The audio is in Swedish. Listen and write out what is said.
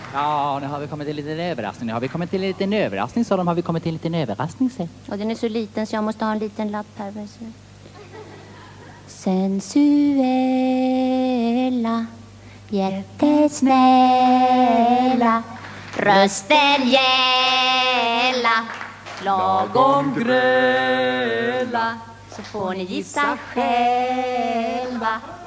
Ja, nu har vi kommit till en liten överraskning. Nu har vi kommit till en liten överraskning, så de har vi kommit till en liten överraskning. Så. Och den är så liten så jag måste ha en liten lapp här. Sensuella, jättesnälla, rösten gälla, lagom gröla, så får ni gissa själva.